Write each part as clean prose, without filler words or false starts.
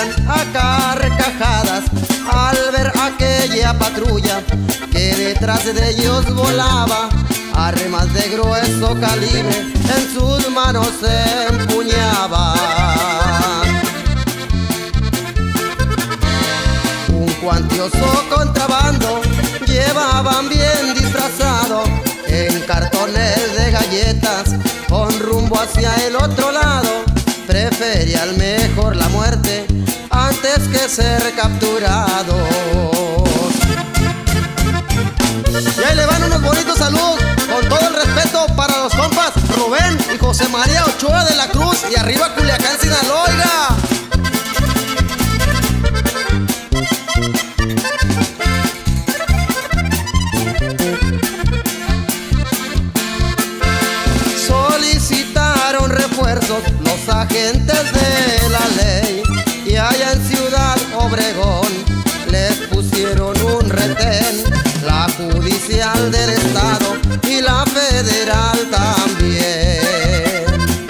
reían a carcajadas al ver aquella patrulla que detrás de ellos volaba. Armas de grueso calibre en sus manos se empuñaban. Un cuantioso contrabando llevaban bien disfrazado en cartones de galletas con rumbo hacia el otro lado. Preferían mejor la muerte antes que ser capturados. Y ahí le van unos bonitos saludos con todo el respeto para los compas Rubén y José María Ochoa de la Cruz y arriba Culiacán, Sinaloa. Oiga. Solicitaron refuerzos los agentes de la ley y allá en Ciudad Obregón les pusieron un retén. La judicial del estado y la federal también.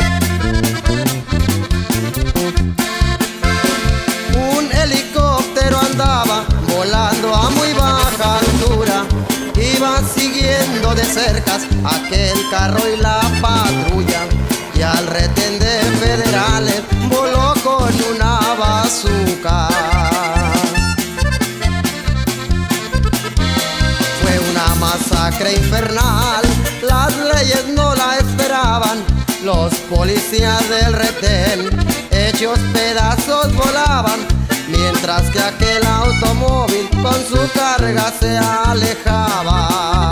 Un helicóptero andaba volando a muy baja altura, iba siguiendo de cerca aquel carro y la patrulla, y al retén de federales voló con una bazuca. Masacre infernal, las leyes no la esperaban. Los policías del retén hechos pedazos volaban, mientras que aquel automóvil con su carga se alejaba.